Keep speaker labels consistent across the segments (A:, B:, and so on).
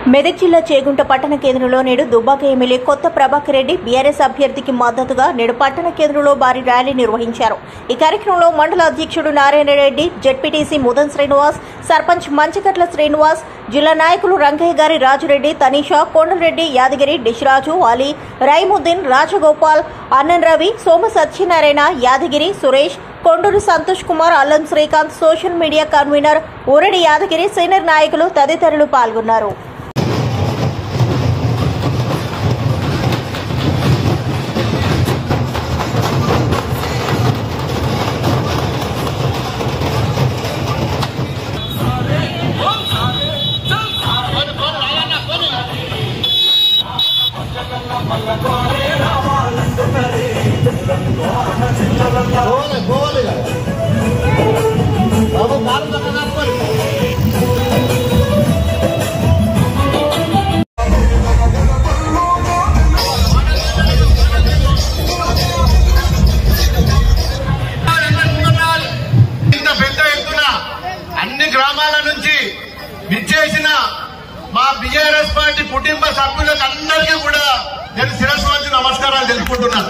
A: మెదక్ జిల్లా చేగుంట పట్టణ కేంద్రంలో నేడు దుబ్బాక ఎమ్మెల్యే కొత్త ప్రభాకర్ రెడ్డి బీఆర్ఎస్ అభ్యర్థికి మద్దతుగా నేడు పట్టణ కేంద్రంలో భారీ ర్యాలీ నిర్వహించారు. ఈ కార్యక్రమంలో మండల అధ్యక్షుడు నారాయణ రెడ్డి, జెడ్పీటీసీ ముదన్ శ్రీనివాస్, సర్పంచ్ మంచికట్ల శ్రీనివాస్, జిల్లా నాయకులు రంగయ్య గారి రాజురెడ్డి, తనీషా, కొండలరెడ్డి, యాదగిరి, డిష్రాజు, అలీ, రైముద్దీన్, రాజగోపాల్, అన్నన్ రవి, సోమ Satyanarayana, Yadagiri, Suresh, Konduru Santosh Kumar, Allam Srikanth, social media convener Uradi Yadagiri, senior నాయకులు తదితరులు పాల్గొన్నారు.
B: గ్రామాల నుంచి విచ్చేసిన మా బీఆర్ఎస్ పార్టీ కుటుంబ సభ్యులకు అందరికీ కూడా నేను శిరస్సు వంచి నమస్కారాలు తెలుపుకుంటున్నాను.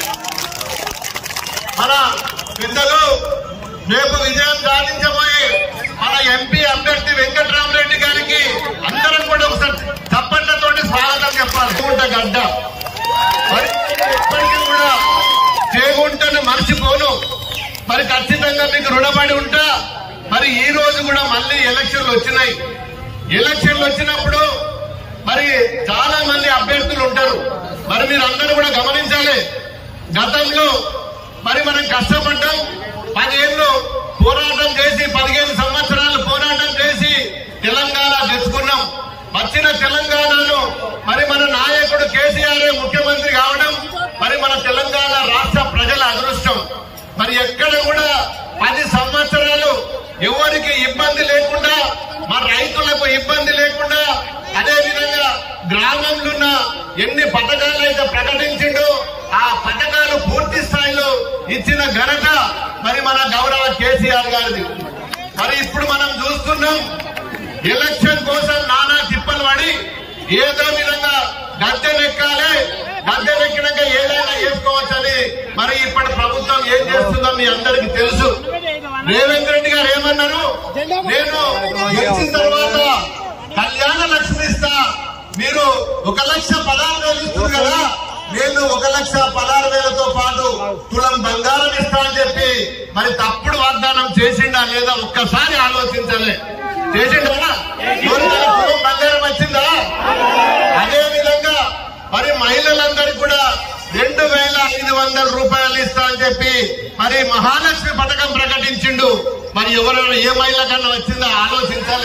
B: మన పెద్దలు రేపు విజయం సాధించబోయే మన ఎంపీ అభ్యర్థి వెంకట్రామరెడ్డి గారికి అందరం కూడా ఒకసారి చప్పట్లతోటి స్వాగతం చెప్పాలి. గడ్డ మరి ఎప్పటికీ కూడా చేగుంటను మర్చిపోను. మరి ఖచ్చితంగా మీకు రుణపడి ఉంటా. మరి ఈ రోజు కూడా మళ్ళీ ఎలక్షన్లు వచ్చినాయి. ఎలక్షన్లు వచ్చినప్పుడు మరి చాలా మంది అభ్యర్థులు ఉంటారు. మరి మీరు అందరూ కూడా గమనించాలి. గతంలో మరి మనం కష్టపడ్డాం, 10 ఏళ్ళు పోరాటం చేసి 15 సంవత్సరాలు పోరాటం చేసి తెలంగాణ తెచ్చుకున్నాం. వచ్చిన తెలంగాణను మరి మన నాయకుడు కేసీఆర్ ముఖ్యమంత్రి కావడం మరి మన తెలంగాణ రాష్ట్ర ప్రజల అదృష్టం. మరి ఎక్కడ కూడా 10 సంవత్సరాలు ఎవరికి ఇబ్బంది లేకుండా, మా రైతులకు ఇబ్బంది లేకుండా, అదే విధంగా గ్రామంలో ఉన్న ఎన్ని పథకాలు అయితే ప్రకటించిండో ఆ పథకాలు పూర్తి స్థాయిలో ఇచ్చిన ఘనత మరి మన గౌరవ కేసీఆర్ గారిది. మరి ఇప్పుడు మనం చూస్తున్నాం, ఎలక్షన్ కోసం నానా తిప్పలు పడి ఏదో విధంగా గద్దెనెక్కాలి, గద్దెనెక్కినాక ఏదైనా చేసుకోవచ్చని మరి ఇప్పటి ప్రభుత్వం ఏం చేస్తుందో మీ అందరికీ తెలుసు. రేవంత్ రెడ్డి గారు ఏమన్నారు, నేను గెలిచిన తర్వాత కళ్యాణ లక్ష్మి ఇస్తా, మీరు 1,16,000 ఇస్తుంది కదా, నేను 1,16,000తో పాటు తులం బంగారం ఇస్తా అని చెప్పి మరి తప్పుడు వాగ్దానం చేసిండా లేదా ఒక్కసారి ఆలోచించాలి. చేసిండా? తులం బంగారం వచ్చిందా? అదే విధంగా మరి మహిళలందరికీ కూడా 2,500 రూపాయలు ఇస్తా అని చెప్పి మరి మహాలక్ష్మి పథకం ప్రకటించిండు. మరి ఎవరైనా ఏ మహిళ కన్నా వచ్చిందో ఆలోచించాలి.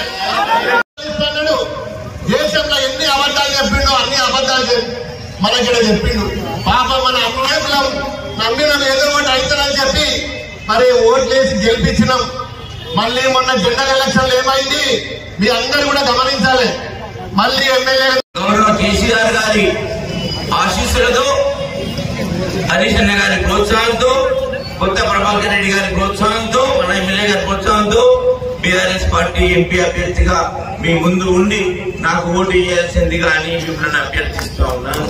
B: దేశంలో ఎన్ని అబద్ధాలు చెప్పిండో అన్ని అబద్ధాలు మనకిడ చెప్పిండు. పాప మన అమ్మాయిలం నమ్మినం ఏదో ఒకటి అవుతారని చెప్పి మరి ఓట్లేసి గెలిపించినాం. మళ్ళీ మొన్న జనరల్ ఎలక్షన్లు ఏమైంది మీ అందరూ కూడా గమనించాలి. మళ్ళీ ఎమ్మెల్యే
C: గౌరవ కేసీఆర్ గారి ఆశీస్సులతో, హరీష్ అన్న గారి ప్రోత్సాహంతో, కొత్త ప్రభాకర్ రెడ్డి గారి ప్రోత్సాహంతో, మన ఎమ్మెల్యే గారి ప్రోత్సాహంతో బీఆర్ఎస్ పార్టీ ఎంపీ అభ్యర్థిగా మీ ముందు ఉండి నాకు ఓటు వేయాల్సిందిగా అని మిమ్మల్ని అభ్యర్థిస్తూ ఉన్నాను.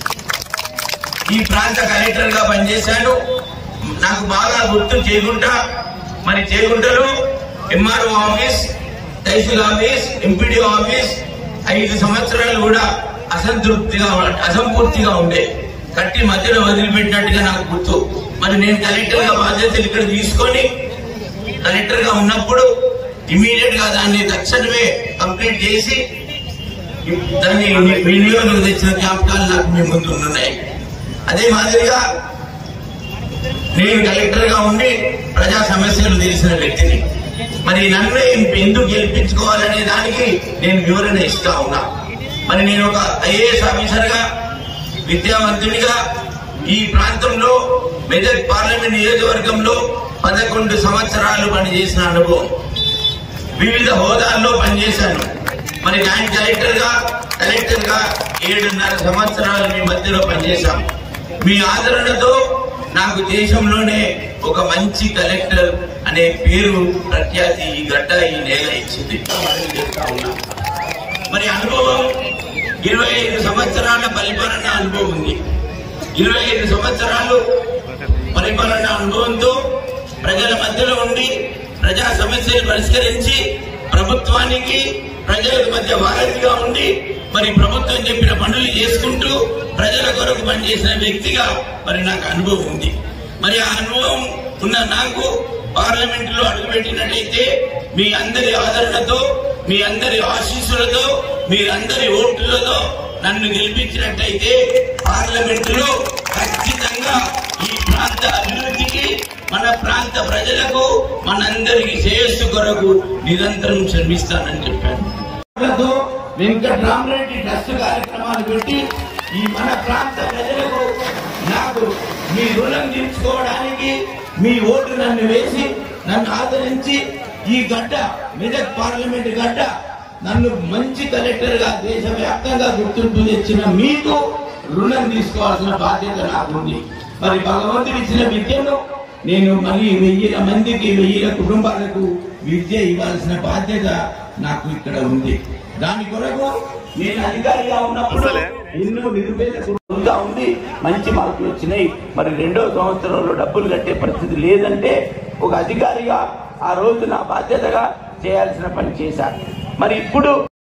C: ఈ ప్రాంత కలెక్టర్ గా పనిచేశాను. నాకు బాగా గుర్తు చేగుంట. మరి చేగుంటలో MRO office, tahsil office, MPD office 5 సంవత్సరాలు కూడా అసంపూర్తిగా ఉండే, కట్టి మధ్యలో వదిలిపెట్టినట్టుగా నాకు గుర్తు. మరి నేను కలెక్టర్ గా బాధ్యతలు ఇక్కడ తీసుకొని కలెక్టర్ గా ఉన్నప్పుడు ఇమీడియట్ గా దాన్ని తక్షణమే కంప్లీట్ చేసి దాన్ని వినియోగం తెచ్చిన జ్ఞాపకాలు నాకు మీ ముందు ఉన్నాయి. అదే మాదిరిగా నేను కలెక్టర్ గా ఉండి ప్రజా సమస్యలు తెలిసిన వ్యక్తిని. మరి నన్ను ఎందుకు గెలిపించుకోవాలనే దానికి నేను వివరణ ఇస్తా ఉన్నా. మరి నేను ఒక ఐఏఎస్ ఆఫీసర్ గా, విద్యావంతుడిగా ఈ ప్రాంతంలో మెదక్ పార్లమెంట్ నియోజకవర్గంలో 11 సంవత్సరాలు పనిచేసిన అనుభవం, వివిధ హోదాల్లో పనిచేశాను. మరి జాయింట్ కలెక్టర్ గా 7.5 సంవత్సరాలు మీ మధ్యలో పనిచేశాం. మీ ఆదరణతో నాకు దేశంలోనే ఒక మంచి కలెక్టర్ అనే పేరు ప్రఖ్యాతి ఈ గడ్డ ఈ నేల ఇచ్చింది. మరి అనుభవం 25 సంవత్సరాల పరిపాలన అనుభవం ఉంది. 25 సంవత్సరాలు పరిపాలన అనుభవంతో ప్రజల మధ్యలో ఉండి ప్రజా సమస్యలు పరిష్కరించి ప్రభుత్వానికి ప్రజల మధ్య వారధిగా ఉండి మరి ప్రభుత్వం చెప్పిన పనులు చేసుకుంటూ ప్రజల కొరకు పనిచేసిన వ్యక్తిగా మరి నాకు అనుభవం ఉంది. మరి ఆ అనుభవం ఉన్న నాకు పార్లమెంట్ లో అడుగుపెట్టినట్లయితే మీ అందరి ఆదరణతో, మీ అందరి ఆశీస్సులతో, మీ అందరి ఓట్లతో నన్ను గెలిపించినట్లయితే పార్లమెంట్ లో ఖచ్చితంగా ఈ ప్రాంత అభివృద్ధికి, మన ప్రాంత ప్రజలకు, మనందరికి శ్రేయస్సు కొరకు నిరంతరం శ్రమిస్తానని చెప్పాను. వెంకట్రామరెడ్డి ట్రస్ట్ కార్యక్రమాలు పెట్టి ఈ మన ప్రాంత ప్రజలకు నాకు మీ రుణం తీర్చుకోవడానికి మీ ఓటు నన్ను వేసి నన్ను ఆదరించి ఈ గడ్డ మెదక్ పార్లమెంట్ గడ్డ నన్ను మంచి కలెక్టర్ గా దేశవ్యాప్తంగా గుర్తింపు తెచ్చిన మీకు రుణం తీసుకోవాల్సిన బాధ్యత నాకుంది. మరి భగవంతుడు ఇచ్చిన విద్యను నేను మరి 1000 మందికి 1000 కుటుంబాలకు విద్య ఇవ్వాల్సిన బాధ్యత నాకు ఇక్కడ ఉంది. దాని కొరకు నేను అధికారిగా ఉన్నప్పుడు ఎన్నో నిరుపేదగా ఉంది, మంచి మార్కులు వచ్చినాయి. మరి 2వ సంవత్సరంలో డబ్బులు కట్టే పరిస్థితి లేదంటే ఒక అధికారిగా ఆ రోజు నా బాధ్యతగా చేయాల్సిన పని చేశాను. మరి ఇప్పుడు